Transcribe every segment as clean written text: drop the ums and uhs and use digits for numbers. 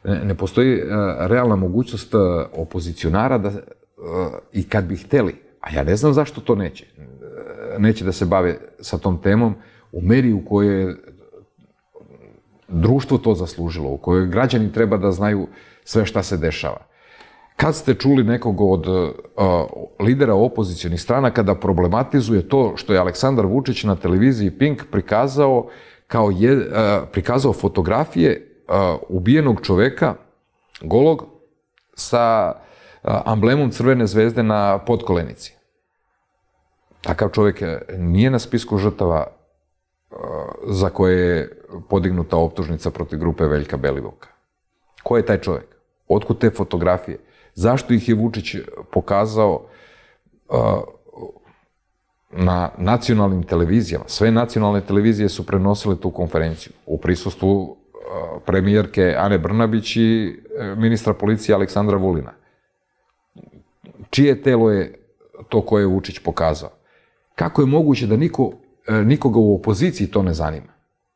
Ne postoji realna mogućnost opozicionara da, i kad bi hteli, a ja ne znam zašto to neće da se bave sa tom temom u meri u kojoj je društvo to zaslužilo, u kojoj građani treba da znaju sve šta se dešava. Kad ste čuli nekog od lidera opozicionih stranaka da problematizuje to što je Aleksandar Vučić na televiziji Pink prikazao fotografije ubijenog čoveka, golog, sa amblemom Crvene zvezde na potkolenici. Takav čovek nije na spisku žrtava za koje je podignuta optužnica protiv grupe Veljka Belivuka. Ko je taj čovek? Otkud te fotografije? Zašto ih je Vučić pokazao na nacionalnim televizijama? Sve nacionalne televizije su prenosile tu konferenciju u prisustvu premijerke Ane Brnabić i ministra policije Aleksandra Vulina. Čije telo je to koje je Vučić pokazao? Kako je moguće da nikoga u opoziciji to ne zanima?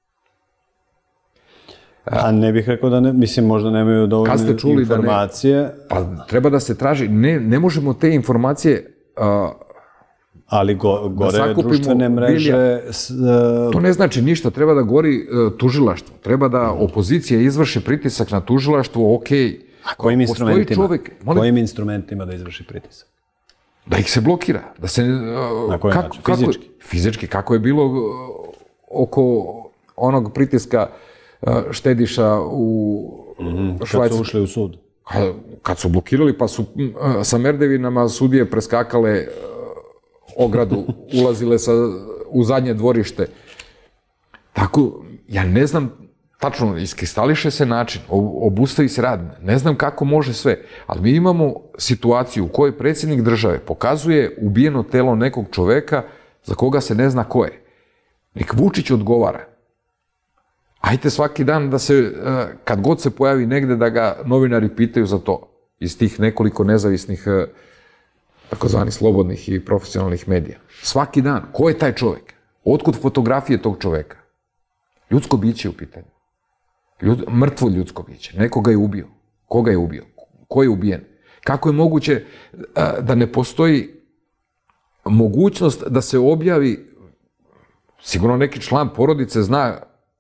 A ne bih rekao da ne, mislim, možda nemaju dovoljne informacije. Pa treba da se traži, ne možemo te informacije ali gore društvene mreže... To ne znači ništa, treba da gori tužilaštvo, treba da opozicija izvrši pritisak na tužilaštvo, okej. A kojim instrumentima da izvrši pritisak? Da ih se blokira, da se... Na koji način? Fizički? Fizički, kako je bilo oko onog pritiska štediša u Švajcarskoj. Kad su ušli u sud? Kad su blokirali, pa su sa merdevinama sudije preskakale ogradu, ulazile u zadnje dvorište. Tako, ja ne znam, tačno, iskristališe se način, obustavi se rad, ne znam kako može sve, ali mi imamo situaciju u kojoj predsjednik države pokazuje ubijeno telo nekog čoveka za koga se ne zna ko je. Nek Vučić odgovara. Ajte svaki dan da se, kad god se pojavi negde, da ga novinari pitaju za to, iz tih nekoliko nezavisnih, takozvani slobodnih i profesionalnih medija. Svaki dan. Ko je taj čovek? Otkud fotografije tog čoveka? Ljudsko biće u pitanju. Mrtvo ljudsko biće. Neko ga je ubio. Koga je ubio? Ko je ubijen? Kako je moguće da ne postoji mogućnost da se objavi, sigurno neki član porodice zna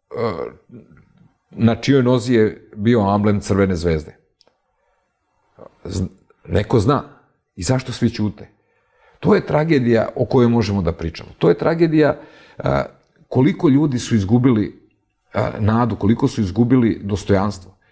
na čijoj nozi je bio amblem Crvene zvezde. Neko zna. I zašto svi ćute? To je tragedija o kojoj možemo da pričamo. To je tragedija koliko ljudi su izgubili nadu, koliko su izgubili dostojanstvo.